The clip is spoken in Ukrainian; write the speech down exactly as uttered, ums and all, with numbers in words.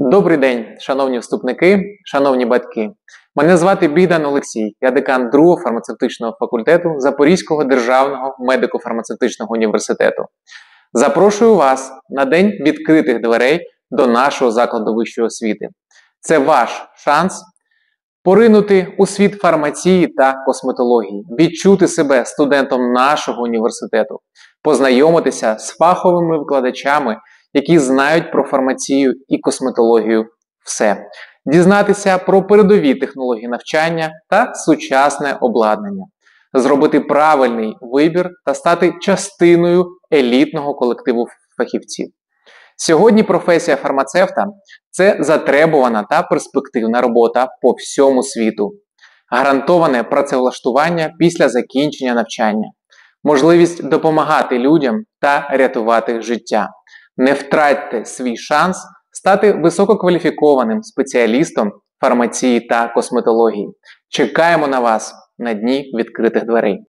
Добрий день, шановні вступники, шановні батьки. Мене звати Бідан Олексій, я декан другого фармацевтичного факультету Запорізького державного медико-фармацевтичного університету. Запрошую вас на День відкритих дверей до нашого закладу вищої освіти. Це ваш шанс поринути у світ фармації та косметології, відчути себе студентом нашого університету, познайомитися з фаховими викладачами, які знають про фармацію і косметологію все, дізнатися про передові технології навчання та сучасне обладнання, зробити правильний вибір та стати частиною елітного колективу фахівців. Сьогодні професія фармацевта – це затребувана та перспективна робота по всьому світу, гарантоване працевлаштування після закінчення навчання, можливість допомагати людям та рятувати життя. Не втратьте свій шанс стати висококваліфікованим спеціалістом фармації та косметології. Чекаємо на вас на Дні відкритих дверей.